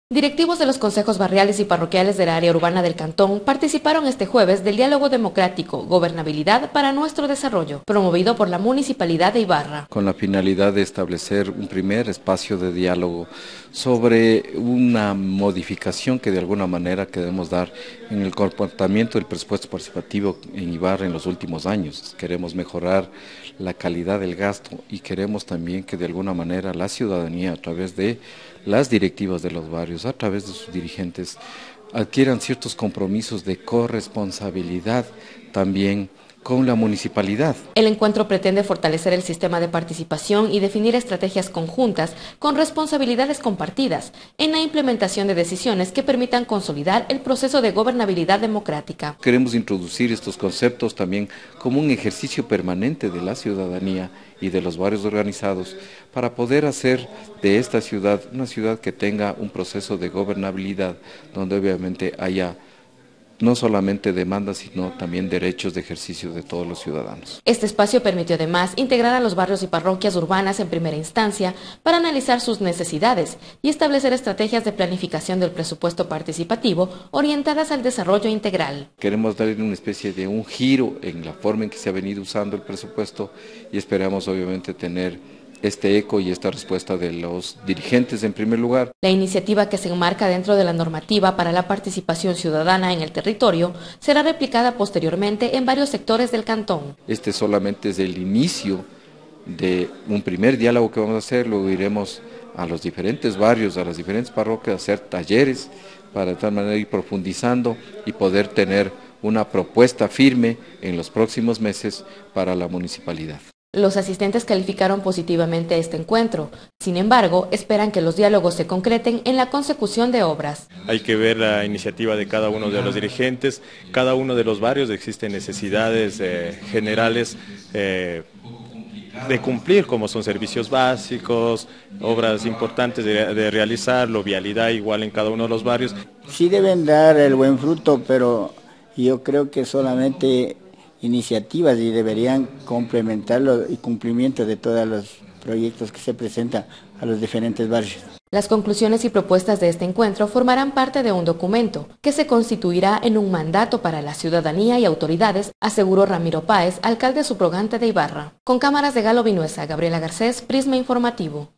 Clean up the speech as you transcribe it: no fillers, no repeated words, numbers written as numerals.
Directivos de los consejos barriales y parroquiales del área urbana del Cantón participaron este jueves del Diálogo Democrático, Gobernabilidad para nuestro Desarrollo, promovido por la Municipalidad de Ibarra. Con la finalidad de establecer un primer espacio de diálogo sobre una modificación que de alguna manera queremos dar en el comportamiento del presupuesto participativo en Ibarra en los últimos años. Queremos mejorar la calidad del gasto y queremos también que de alguna manera la ciudadanía, a través de las directivas de los barrios, a través de sus dirigentes, adquieran ciertos compromisos de corresponsabilidad también con la municipalidad. El encuentro pretende fortalecer el sistema de participación y definir estrategias conjuntas con responsabilidades compartidas en la implementación de decisiones que permitan consolidar el proceso de gobernabilidad democrática. Queremos introducir estos conceptos también como un ejercicio permanente de la ciudadanía y de los barrios organizados para poder hacer de esta ciudad una ciudad que tenga un proceso de gobernabilidad donde obviamente haya no solamente demandas, sino también derechos de ejercicio de todos los ciudadanos. Este espacio permitió además integrar a los barrios y parroquias urbanas en primera instancia para analizar sus necesidades y establecer estrategias de planificación del presupuesto participativo orientadas al desarrollo integral. Queremos darle una especie de un giro en la forma en que se ha venido usando el presupuesto y esperamos obviamente tener este eco y esta respuesta de los dirigentes en primer lugar. La iniciativa, que se enmarca dentro de la normativa para la participación ciudadana en el territorio, será replicada posteriormente en varios sectores del cantón. Este solamente es el inicio de un primer diálogo que vamos a hacer, luego iremos a los diferentes barrios, a las diferentes parroquias, a hacer talleres para de tal manera ir profundizando y poder tener una propuesta firme en los próximos meses para la municipalidad. Los asistentes calificaron positivamente este encuentro. Sin embargo, esperan que los diálogos se concreten en la consecución de obras. Hay que ver la iniciativa de cada uno de los dirigentes. Cada uno de los barrios existen necesidades generales de cumplir, como son servicios básicos, obras importantes de realizar, vialidad igual en cada uno de los barrios. Sí deben dar el buen fruto, pero yo creo que solamente iniciativas y deberían complementarlo y cumplimiento de todos los proyectos que se presentan a los diferentes barrios. Las conclusiones y propuestas de este encuentro formarán parte de un documento que se constituirá en un mandato para la ciudadanía y autoridades, aseguró Ramiro Páez, alcalde subrogante de Ibarra. Con cámaras de Galo Vinuesa, Gabriela Garcés, Prisma Informativo.